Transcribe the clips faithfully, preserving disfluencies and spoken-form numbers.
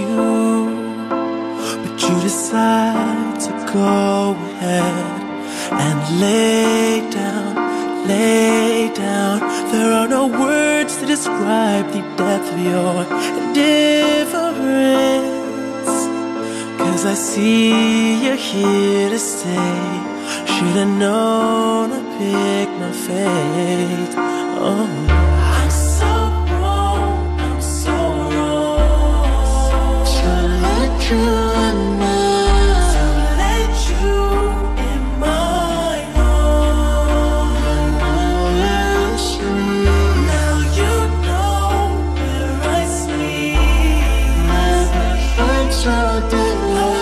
you, but you decide to go ahead and lay down, lay down. There are no words to describe the depth of your indifference, 'cause I see you're here to stay. Should've known to pick my fate. Oh, I'm so wrong, I'm so wrong to let you in my, to let you in my arms. Now you know where I sleep. I'm so dead.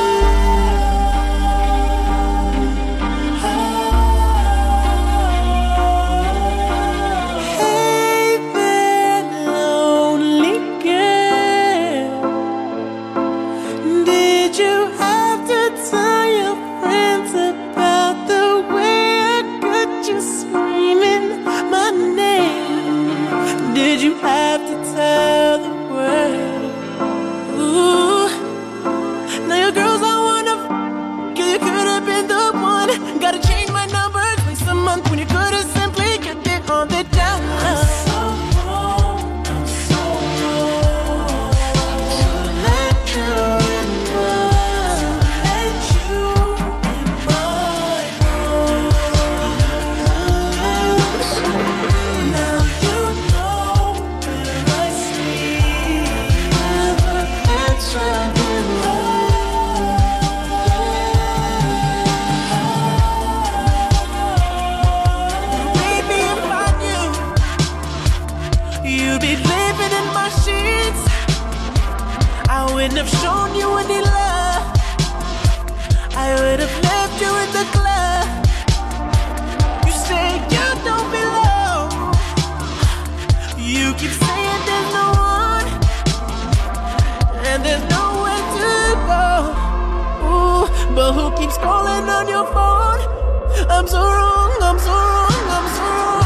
Did you have to tell the world? Ooh, now your girls all wanna f***, 'cause you could've been the one. Gotta change my number twice a month when you could've simply kept it on the down low. I'm so wrong, I'm so wrong to let you in my, to let you in my arms. Now you you'd be living in my sheets. I wouldn't have shown you any love. I would have left you in the club. You say you don't belong. You keep saying there's no one, and there's nowhere to go. Ooh, but who keeps calling on your phone? I'm so wrong, I'm so wrong, I'm so wrong.